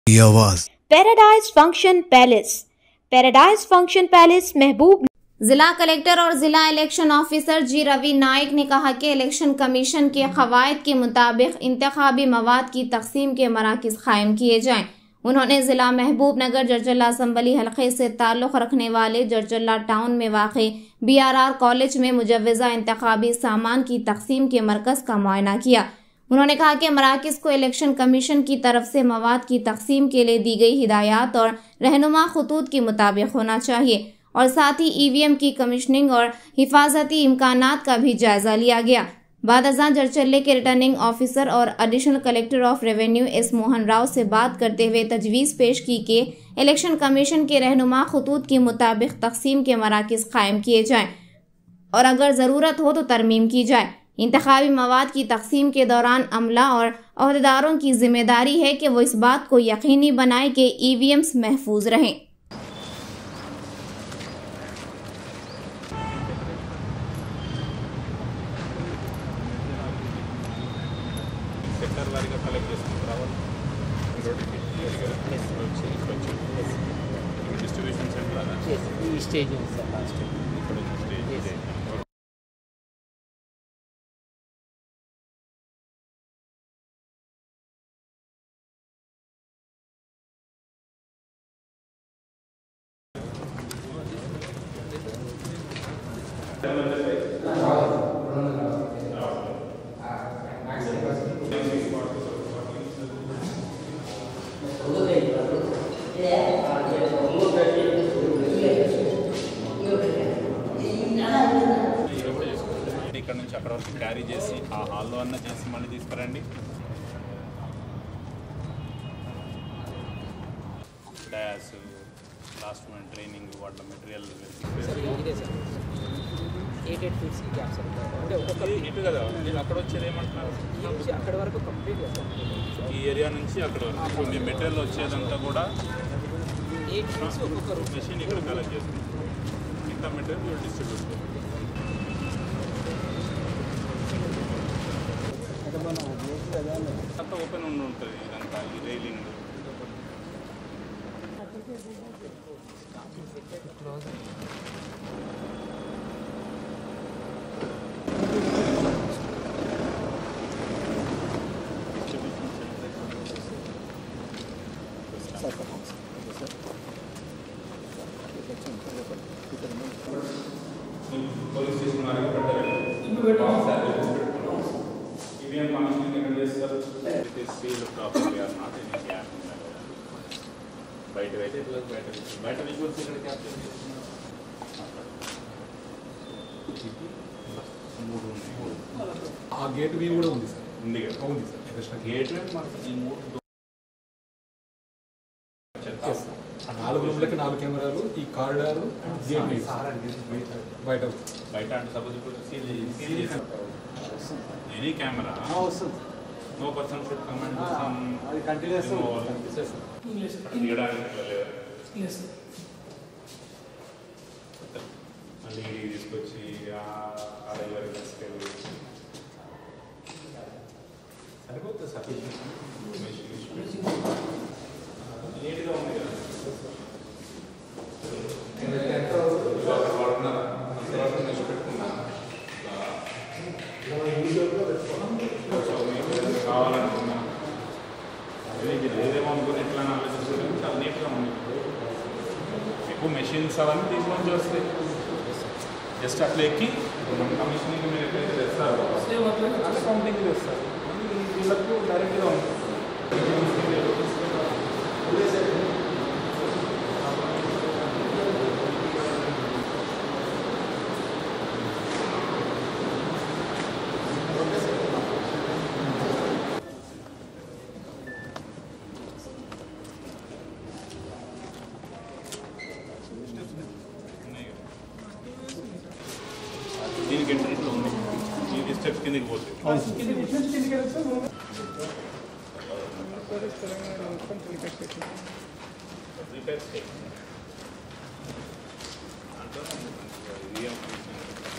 की आवाज। Paradise function palace महबूब। जिला कलेक्टर और जिला election officer G Ravi Naik ने कहा कि इलेक्शन कमीशन के कवायद के मुताबिक इंतखाबी मवाद की तकसीम के मराकज़ कायम किए जाएं। उन्होंने जिला महबूब नगर जरजल्ला असम्बली हल्के से ताल्लुक़ रखने वाले जरजल्ला टाउन में वाक़े BRR कॉलेज में मुजव्वज़ा इंतखाबी सामान की तकसीम के मरकज़ का मुआयना किया। उन्होंने कहा कि मराकज़ को इलेक्शन कमीशन की तरफ से मवाद की तकसीम के लिए दी गई हिदायत और रहनुमा खतूत के मुताबिक होना चाहिए और साथ ही EVM की कमीशनिंग और हिफाजती इम्कानात का भी जायजा लिया गया। बाद अज़ां जरचल्ले के रिटर्निंग ऑफिसर और additional collector of revenue S Mohan Rao से बात करते हुए तजवीज़ पेश की कि इलेक्शन कमीशन के रहनुमा खतूत के मुताबिक तकसीम के मराकज़ कायम किए जाएँ और अगर ज़रूरत हो तो तरमीम की जाए। इंतखाबी मवाद की तकसीम के दौरान अमला और अहदेदारों की जिम्मेदारी है कि वो इस बात को यकीनी बनाए कि EVMs महफूज रहें। ఇక్కడ నుంచి అక్కడ వరకు క్యారీ చేసి ఆ హాల్లో అన్న చేసి మళ్ళీ తీసుకురండి. డయాస్ లాస్ట్ వన్ ట్రైనింగ్ వాళ్ళ మెటీరియల్ ఇటు కదా నేను అక్కడ వచ్చేది ఏమంటున్నారు అక్కడ వరకు కంప్లీట్ ఈ ఏరియా నుంచి అక్కడ వరకు మీ మెటీరియల్ వచ్చేదంతా కూడా మెషిన్ ఇక్కడ కలెక్ట్ చేస్తుంది. ఇంత మెటీరియల్ డిస్ట్రిబ్యూట్ అంతా ఓపెన్ ఉంటుంది. ఇదంతా ఈ రైలింగ్ పోలీస్ స్టేషన్ వారికి పెట్టారు. EVM కమిషనింగ్ ఎక్కడ చేస్తారు? బయట బయట విజువల్స్ ఇక్కడ క్యాప్చర్ ఆ గేట్ వీ కూడా ఉంది సార్. ఉంది కదా? ఉంది సార్. గేట్ ఈ 4 రూమ్లకి 4 కెమెరాలు, ఈ కారిడారు, గేట్ బయట బయట అంటే సపోజ్ ఇప్పుడు సీల్ చేసి any camera no person should come and some అది కంటిన్యూస్ మళ్ళీ తీసుకొచ్చి అరవై తీసుకెళ్ళి సరిపోతుంది సఫిషియెంట్ నీట్గా ఉంది కదా. కావాలనుకున్నా ఏదేమో అనుకుని ఎట్లా ఆలోచించడం చాలా నీట్గా ఉంది. ఎక్కువ మెషిన్స్ అవన్నీ తీసుకొని వస్తాయి. జస్ట్ అట్లా ఎక్కి మన కమిషనింగ్ మీరు ఎట్లయితే తెస్తారు అట్లా కౌంటింగ్ చేస్తారు. వీళ్ళకు డైరెక్ట్గా ఉంటుంది. దీనికి ఎంట్రెన్స్లో ఉంది. ఈ స్టెప్స్ కిందకి పోతుంది. రిపేర్ చేయాలి.